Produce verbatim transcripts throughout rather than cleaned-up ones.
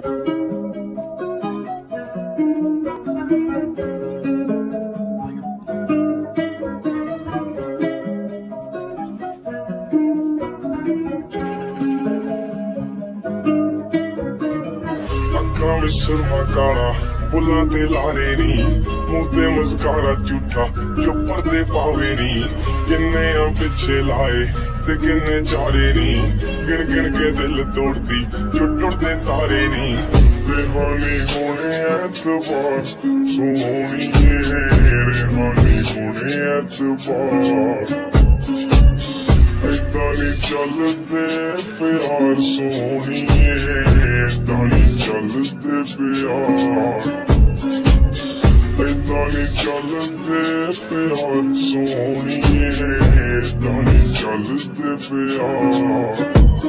ਅੱਖਾਂ ਵਿੱਚ ਸੁਰਮਾ ਕਾਲਾ, ਬੁੱਲਾਂ ਤੇ ਲਾਰੇ ਨੀ, ਮੂੰਹ ਤੇ ਮੁਸਕਾਰਾ ਝੂਠਾ ਜੋ ਪਰਦੇ ਪਾਵੇ ਨੀ। ਕਿੰਨੇ ਆ ਪਿੱਛੇ ਲਾਏ ਤੇ ਕਿੰਨੇ ਚਾਰੇ ਨੀ, ਗਿਣ ਗਿਣ ਕੇ ਦਿਲ ਤੋੜਦੀ ਜੋ ਟੁੱਟਦੇ ਤਾਰੇ ਨੀ। ਰਿਹਾਨੀ ਹੋਣੇ ਐਤਬਾਰ ਸੋਹਣੀਏ, ਰਿਹਾਨੀ ਹੋਣੇ ਐਤਬਾਰ। ਏਦਾਂ ਨੀ ਚੱਲਦੇ ਪਿਆਰ ਸੋਹਣੀਏ, ਏਦਾਂ ਨੀ ਚੱਲਦੇ ਪਿਆਰ। ਏਦਾਂ ਨੀ ਚੱਲਦੇ ਪਿਆਰ ਸੋਹਣੀਏ, ਏਦਾਂ ਨੀ ਚੱਲਦੇ ਪਿਆਰ।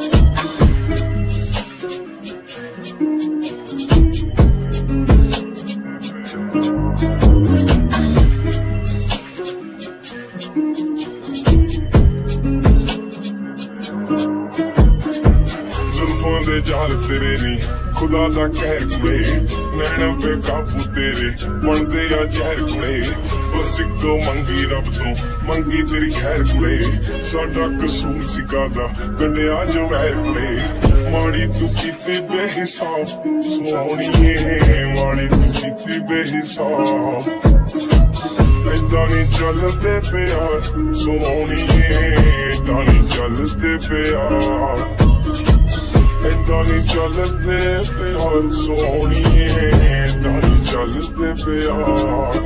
ਜ਼ੁਲਫਾਂ ਦੇ ਜਾਲ ਤੇਰੇ ਨੀ, ਖੁਦਾ ਦਾ ਕਹਿਰ ਕੁੜੇ, ਨੈਣਾਂ ਤੇ ਕਾਬੂ ਤੇਰੇ ਬਣਦੇ ਆ ਜ਼ਹਿਰ ਕੁੜੇ। ਬਸ ਇੱਕੋ ਮੰਗੀ ਰੱਬ ਤੋਂ, ਮੰਗੀ ਤੇਰੀ ਖੈਰ ਕੁੜੇ, ਸਾਡਾ ਕਸੂਰ ਸੀ ਕਾਹਦਾ ਕੱਢਿਆ ਜੋ ਵੈਰ ਕੁੜੇ। ਮਾੜੀ ਤੂੰ ਕੀਤੀ ਬੇਹਿਸਾਬ ਸੋਹਣੀਏ, ਮਾੜੀ ਤੂੰ ਕੀਤੀ ਬੇਹਿਸਾਬ। ਏਦਾਂ ਨੀ ਚੱਲਦੇ ਪਿਆਰ ਸੋਹਣੀਏ, ਏਦਾਂ ਨੀ ਚੱਲਦੇ ਪਿਆਰ। ਏਦਾਂ ਨੀ ਚੱਲਦੇ ਪਿਆਰ ਸੋਹਣੀਏ, ਏਦਾਂ ਨੀ ਚੱਲਦੇ ਪਿਆਰ।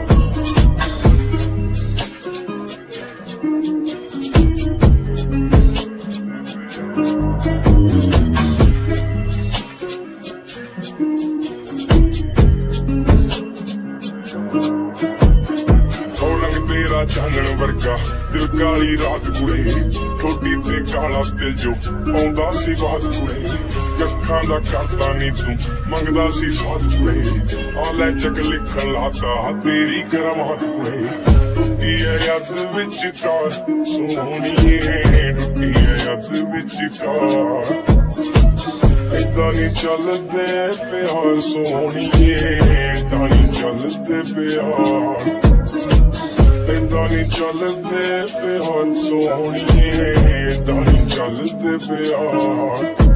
ਤੇਰਾ ਚਾਨਣ ਵਰਗਾ ਦਿਲ ਕਾਲੀ ਰਾਤ ਕੁੜੇ, ਠੋਡੀ ਤੇ ਕਾਲਾ ਦਿਲ ਜੋ ਆਉਂਦਾ ਸੀ ਬਾਤ ਕੁੜੇ। ਅੱਖਾਂ ਦਾ ਕਰਦਾ ਨੀ ਤੂੰ ਮੰਗਦਾ ਸੀ ਸਾਥ ਕੁੜੇ, ਆ ਲੈ ਚੱਕ ਲਿਖਣ ਲਾਤਾ ਤੇਰੀ ਕਰਾਮਾਤ ਕੁੜੇ। ਟੁੱਟੀ ਐ ਯਾਦ ਵਿੱਚ ਕਾਰ ਸੋਹਣੀਏ, ਟੁੱਟੀ ਐ ਯਾਦ ਵਿੱਚ ਕਾਰ। ਏਦਾਂ ਨੀ ਚੱਲਦੇ ਪਿਆਰ ਸੋਹਣੀਏ, ਏਦਾਂ ਨੀ ਚੱਲਦੇ ਪਿਆਰ। ਏਦਾਂ ਨੀ ਚੱਲਦੇ ਪਿਆਰ ਸੋਹਣੀਏ, ਏਦਾਂ ਨੀ ਚੱਲਦੇ ਪਿਆਰ।